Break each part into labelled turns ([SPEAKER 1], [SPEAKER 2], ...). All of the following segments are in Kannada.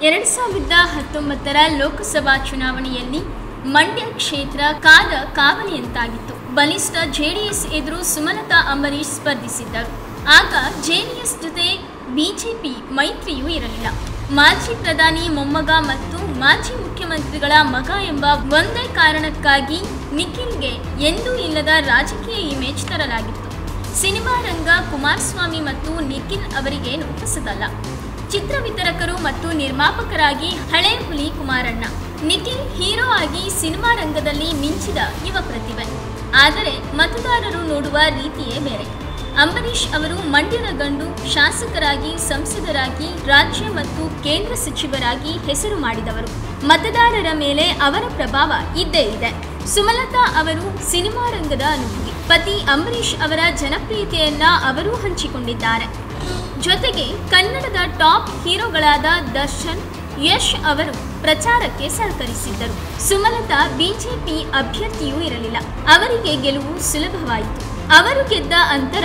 [SPEAKER 1] 2019ರ ಲೋಕಸಭಾ ಚುನಾವಣೆಯಲ್ಲಿ ಮಂಡ್ಯ ಕ್ಷೇತ್ರ ಕಾದ ಕಾವಲಿಯಂತಾಗಿತ್ತು. ಬಲಿಷ್ಠ ಜೆಡಿಎಸ್ ಎದುರು ಸುಮಲತಾ ಅಂಬರೀಶ್ ಸ್ಪರ್ಧಿಸಿದ್ದರು. ಆಗ ಜೆಡಿಎಸ್ ಜೊತೆ ಬಿಜೆಪಿ ಮೈತ್ರಿಯೂ ಇರಲಿಲ್ಲ. ಮಾಜಿ ಪ್ರಧಾನಿ ಮೊಮ್ಮಗ ಮತ್ತು ಮಾಜಿ ಮುಖ್ಯಮಂತ್ರಿಗಳ ಮಗ ಎಂಬ ಒಂದೇ ಕಾರಣಕ್ಕಾಗಿ ನಿಖಿಲ್ಗೆ ಎಂದೂ ಇಲ್ಲದ ರಾಜಕೀಯ ಇಮೇಜ್ ತರಲಾಗಿತ್ತು. ಸಿನಿಮಾ ರಂಗ ಕುಮಾರಸ್ವಾಮಿ ಮತ್ತು ನಿಖಿಲ್ ಅವರಿಗೇನು ಹೊಸದಲ್ಲ. ಚಿತ್ರ ವಿತರಕರು ಮತ್ತು ನಿರ್ಮಾಪಕರಾಗಿ ಹಳೆ ಹುಲಿ ಕುಮಾರಣ್ಣ. ನಿಖಿಲ್ ಹೀರೋ ಆಗಿ ಸಿನಿಮಾ ರಂಗದಲ್ಲಿ ಮಿಂಚಿದ ಯುವ ಪ್ರತಿಭೆ. ಆದರೆ ಮತದಾರರು ನೋಡುವ ರೀತಿಯೇ ಬೇರೆ. ಅಂಬರೀಶ್ ಅವರು ಮಂಡ್ಯದ ಗಂಡು, ಶಾಸಕರಾಗಿ, ಸಂಸದರಾಗಿ, ರಾಜ್ಯ ಮತ್ತು ಕೇಂದ್ರ ಸಚಿವರಾಗಿ ಹೆಸರು ಮಾಡಿದವರು. ಮತದಾರರ ಮೇಲೆ ಅವರ ಪ್ರಭಾವ ಇದ್ದೇ ಇದೆ. ಸುಮಲತಾ ಅವರು ಸಿನಿಮಾ ರಂಗದ ಅನುಭವಿ. ಪತಿ ಅಂಬರೀಶ್ ಅವರ ಜನಪ್ರಿಯತೆಯನ್ನ ಅವರೂ ಹಂಚಿಕೊಂಡಿದ್ದಾರೆ. ಜೊತೆಗೆ ಕನ್ನಡದ ಟಾಪ್ ಹೀರೋಗಳಾದ ದರ್ಶನ್, ಯಶ್ ಅವರು ಪ್ರಚಾರಕ್ಕೆ ಸಹಕರಿಸಿದ್ದರು. ಸುಮಲತಾ ಬಿಜೆಪಿ ಅಭ್ಯರ್ಥಿಯೂ ಇರಲಿಲ್ಲ. ಅವರಿಗೆ ಗೆಲುವು ಸುಲಭವಾಯಿತು. ಅವರು ಗೆದ್ದ ಅಂತರ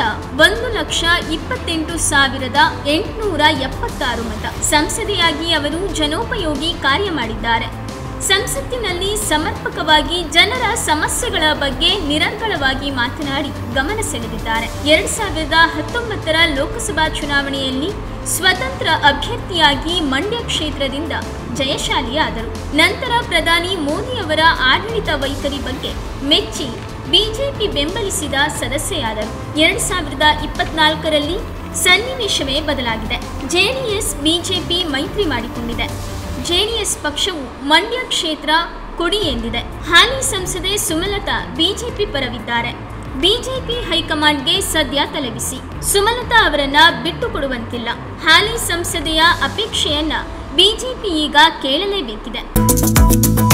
[SPEAKER 1] 1,28,876 ಮತ. ಸಂಸದೆಯಾಗಿ ಅವರು ಜನೋಪಯೋಗಿ ಕಾರ್ಯ ಮಾಡಿದ್ದಾರೆ. ಸಂಸತ್ತಿನಲ್ಲಿ ಸಮರ್ಪಕವಾಗಿ ಜನರ ಸಮಸ್ಯೆಗಳ ಬಗ್ಗೆ ನಿರಂತರವಾಗಿ ಮಾತನಾಡಿ ಗಮನ ಸೆಳೆದಿದ್ದಾರೆ. 2019ರ ಲೋಕಸಭಾ ಚುನಾವಣೆಯಲ್ಲಿ ಸ್ವತಂತ್ರ ಅಭ್ಯರ್ಥಿಯಾಗಿ ಮಂಡ್ಯ ಕ್ಷೇತ್ರದಿಂದ ಜಯಶಾಲಿಯಾದರು. ನಂತರ ಪ್ರಧಾನಿ ಮೋದಿ ಅವರ ಆಡಳಿತ ವೈಖರಿ ಬಗ್ಗೆ ಮೆಚ್ಚಿ ಬಿಜೆಪಿ ಬೆಂಬಲಿಸಿದ ಸದಸ್ಯೆಯಾದರು. 2024ರಲ್ಲಿ ಸನ್ನಿವೇಶವೇ ಬದಲಾಗಿದೆ. ಜೆಡಿಎಸ್ ಬಿಜೆಪಿ ಮೈತ್ರಿ ಮಾಡಿಕೊಂಡಿದೆ. ಜೆಡಿಎಸ್ ಪಕ್ಷವು ಮಂಡ್ಯ ಕ್ಷೇತ್ರ ಕೊಡಿ ಎಂದಿದೆ. ಹಾಲಿ ಸಂಸದೆ ಸುಮಲತಾ ಬಿಜೆಪಿ ಪರವಿದ್ದಾರೆ. ಬಿಜೆಪಿ ಹೈಕಮಾಂಡ್ಗೆ ಸದ್ಯ ತಲೆಬಿಸಿ. ಸುಮಲತಾ ಅವರನ್ನ ಬಿಟ್ಟು ಕೊಡುವಂತಿಲ್ಲ. ಹಾಲಿ ಸಂಸದೆಯ ಅಪೇಕ್ಷೆಯನ್ನ ಬಿಜೆಪಿ ಈಗ ಕೇಳಲೇಬೇಕಿದೆ.